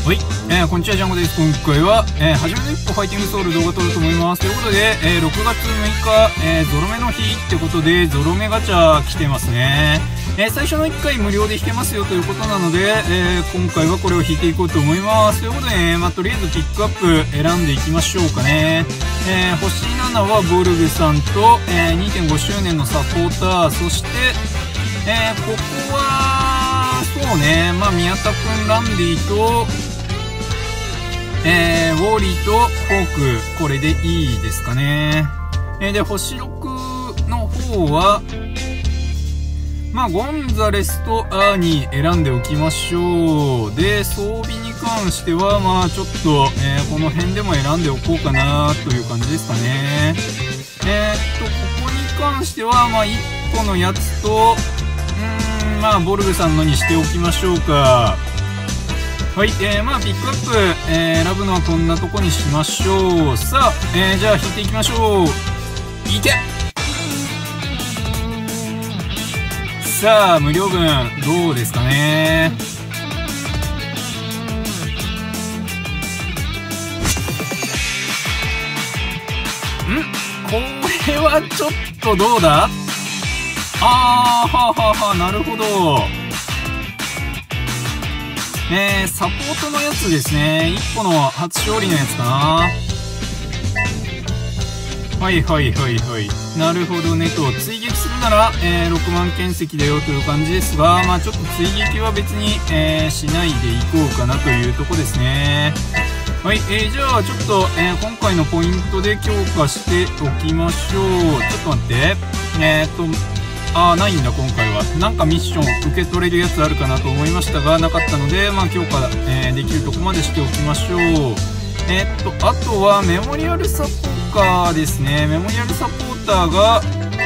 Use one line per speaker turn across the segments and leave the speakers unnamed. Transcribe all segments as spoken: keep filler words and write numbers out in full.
はい、えー、こんにちは、ジャンゴです。今回は、えー、初めの一歩ファイティングソウル動画撮ると思います。ということで、えー、ろくがつむいか、えー、ゾロ目の日ってことで、ゾロ目ガチャ来てますね。えー、最初のいっかい無料で引けますよということなので、えー、今回はこれを引いていこうと思います。ということで、ね、まあ、とりあえずピックアップ選んでいきましょうかね。えー、星ななはボルグさんと、えー、にてんごしゅうねんのサポーター、そして、えー、ここは、そうね、まあ、宮田くん、ランディと、えー、ウォーリーとフォーク、これでいいですかね。えー、で、星ろくの方は、まあ、ゴンザレスとアーニー選んでおきましょう。で、装備に関しては、まあ、ちょっと、えー、この辺でも選んでおこうかな、という感じですかね。えー、っと、ここに関しては、まあ、いっこのやつと、うーん、まあ、ボルグさんのにしておきましょうか。はい、えー、まあ、ピックアップ、えー、選ぶのはこんなとこにしましょう。さあ、えー、じゃあ引いていきましょう。いけ！さあ、無料分、どうですかね。ん？これはちょっとどうだ？あー、はあはあはあ、なるほど。えー、サポートのやつですね。いっこの初勝利のやつかな。はいはいはいはい。なるほどねと。追撃するなら、えー、ろくまんけん石だよという感じですが、まあちょっと追撃は別に、えー、しないでいこうかなというとこですね。はい、えー、じゃあちょっと、えー、今回のポイントで強化しておきましょう。ちょっと待って。えー、っと、あー、ないんだ今回は。なんかミッション受け取れるやつあるかなと思いましたが、なかったので、まあ強化、えー、できるとこまでしておきましょう。えー、っと、あとはメモリアルサポーターですね。メモリアルサポーターが、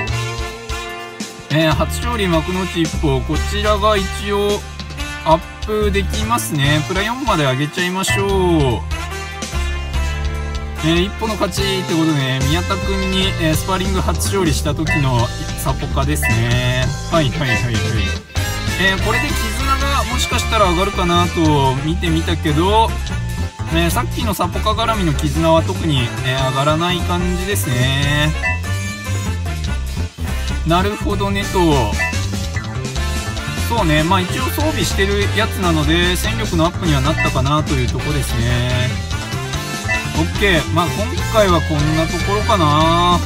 えー、初勝利幕の内一歩。こちらが一応アップできますね。プラよんまで上げちゃいましょう。えー、一歩の勝ちってことでね、宮田くんに、えー、スパーリング初勝利した時のサポカですね。はいはいはいはい。えー、これで絆がもしかしたら上がるかなと見てみたけど、えー、さっきのサポカ絡みの絆は特に、えー、上がらない感じですね。なるほどねと。そうね、まあ一応装備してるやつなので、戦力のアップにはなったかなというとこですね。OK。まあ今回はこんなところかな。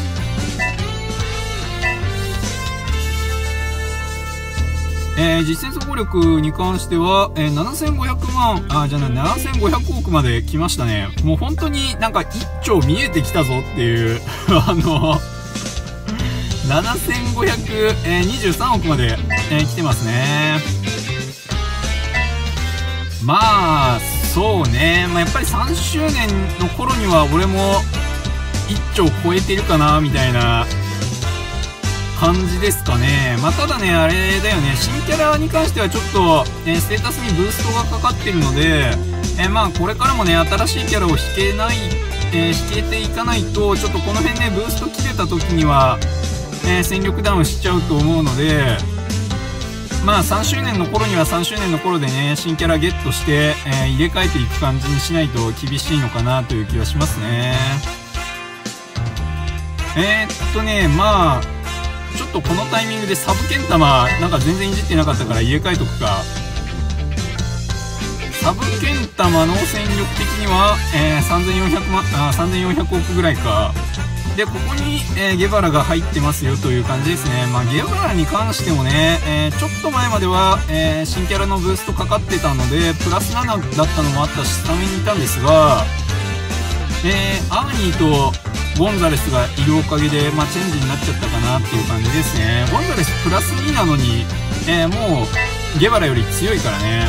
えー、実戦総合力に関しては、えー、ななせんごひゃくまん、あ、じゃない、ななせんごひゃくおくまで来ましたね。もう本当になんか一丁見えてきたぞっていう、あの、ななせんごひゃくにじゅうさんおくまで、えー、来てますね。まあ、そうね。まあ、やっぱりさんしゅうねんの頃には俺もいっちょう超えてるかな、みたいな感じですかね。まあ、ただね、あれだよね。新キャラに関してはちょっと、えー、ステータスにブーストがかかってるので、えー、まあ、これからもね、新しいキャラを引けない、えー、引けていかないと、ちょっとこの辺ね、ブースト切れた時には、えー、戦力ダウンしちゃうと思うので、まあさんしゅうねんの頃にはさんしゅうねんの頃でね、新キャラゲットして、えー、入れ替えていく感じにしないと厳しいのかなという気はしますね。えー、っとね、まあ、ちょっとこのタイミングでサブケンタマ、なんか全然いじってなかったから入れ替えとくか。サブケンタマの戦力的には、えー、さんぜんよんひゃくまん、あ、さんぜんよんひゃくおくぐらいか。で、ここに、えー、ゲバラが入ってますよという感じですね。まあ、ゲバラに関してもね、えー、ちょっと前までは、えー、新キャラのブーストかかってたので、プラスななだったのもあったし、スタメンにいたんですが、えー、アーニーとゴンザレスがいるおかげで、まあ、チェンジになっちゃったかなっていう感じですね。ゴンザレスプラスになのに、えー、もう、ゲバラより強いからね。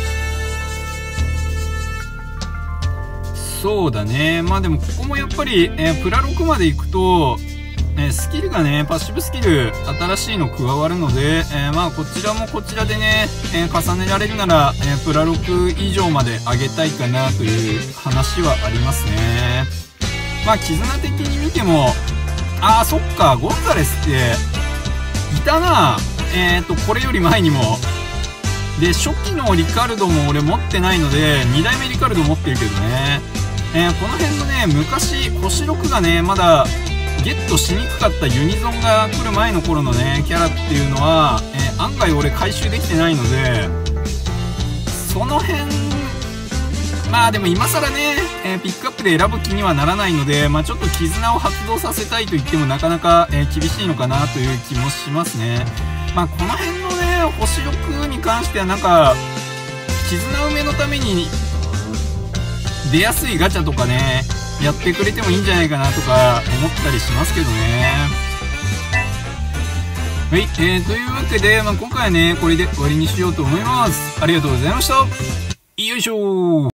そうだね。まあでもここもやっぱり、えー、プラろくまで行くと、えー、スキルがね、パッシブスキル新しいの加わるので、えー、まあこちらもこちらでね、えー、重ねられるなら、えー、プラろく以上まで上げたいかなという話はありますね。まあ絆的に見ても、あーそっか、ゴンザレスっていたな。えっと、これより前にもで、初期のリカルドも俺持ってないので、にだいめリカルド持ってるけどね。えー、この辺のね、昔、星ろくがね、まだ、ゲットしにくかったユニゾンが来る前の頃のね、キャラっていうのは、えー、案外俺回収できてないので、その辺、まあでも今更ね、えー、ピックアップで選ぶ気にはならないので、まあちょっと絆を発動させたいと言ってもなかなか、えー、厳しいのかなという気もしますね。まあこの辺のね、星ろくに関してはなんか、絆埋めのために出やすいガチャとかね、やってくれてもいいんじゃないかなとか思ったりしますけどね。はい、えー、というわけで、まあ、今回はね、これで終わりにしようと思います。ありがとうございました。よいしょー。